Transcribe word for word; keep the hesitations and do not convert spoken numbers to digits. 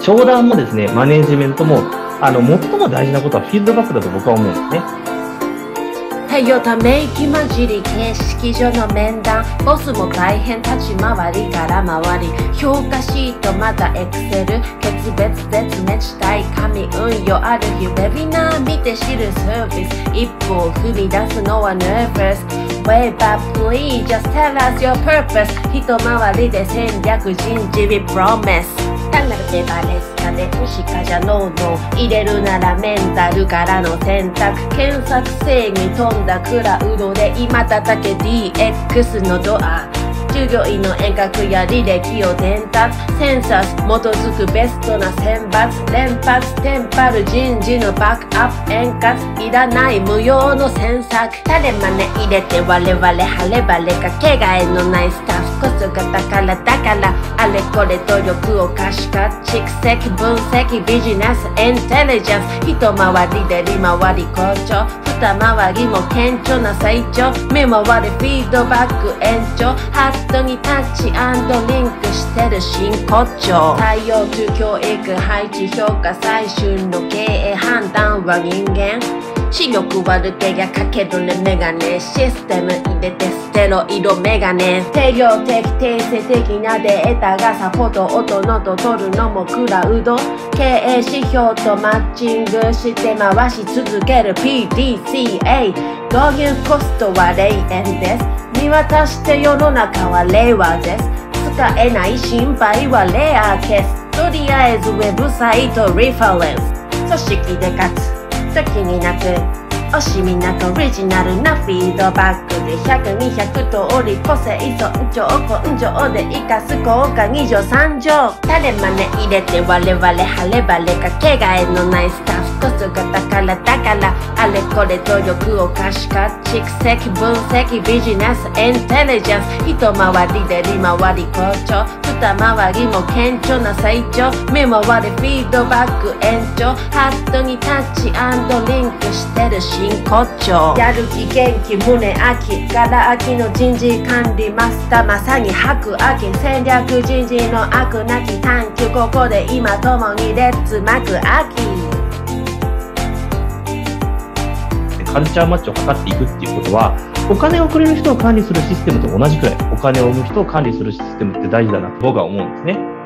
商談もですね、マネジメントも、あの、最も大事なことはフィードバックだと僕は思うんですね。 はいよ、ため息混じり形式上の面談、ボスも大変立ち回りから回り、評価シートまたエクセル、決別絶滅したい神運よ、ある日ウェビナー見て知るサービス、一歩を踏み出すのは nervous Wave up please, just tell us your purpose 一回りで戦略人事 we promise 単なるペーパーレスかでしかじゃノーノー入れるならメンタルからの選択検索正義飛んだクラウドで今叩け ディーエックス のドア従業員の遠隔や履歴を伝達センサス基づくベストな選抜連発テンパる人事のバックアップ円滑いらない無用の詮索誰真似入れて我々晴れ晴れかけがえのないスタッフこそが宝だからあれこれ努力を可視化蓄積分析ビジネスインテリジェンス一回りで利回り好調二回りも顕著な成長目回りフィードバック延長ハットにタッチ&リンクしてる真骨頂採用と教育配置評価採集の経営判断は人間視力悪けりゃかけるねメガネシステム入れてステロイドメガネ定量的定性的なデータがサポート音のと取るのもクラウド経営指標とマッチングして回し続ける ピーディーシーエー 導入コストはれいえんです見渡して世の中は令和です使えない心配はレアケースとりあえずウェブサイトリファレンス組織で勝つ時になく惜しみなくオリジナルなフィードバックでひゃく、にひゃく通り個性尊重根性で生かす効果に乗さん乗誰真似入れて我々晴れ晴れかけがえのないスタッフこそが宝だからあれこれ努力を可視化蓄積分析ビジネスインテリジェンス一回りで利回り好調二回りも顕著な成長目回りフィードバック延長ハットにタッチ&リンクしてる真骨頂やる気元気胸秋から秋の人事管理マスターまさに白秋戦略人事の悪なき探求ここで今共にレッツ巻く秋カルチャーマッチを図っていくっていうことはお金をくれる人を管理するシステムと同じくらいお金を生む人を管理するシステムって大事だなと僕は思うんですね。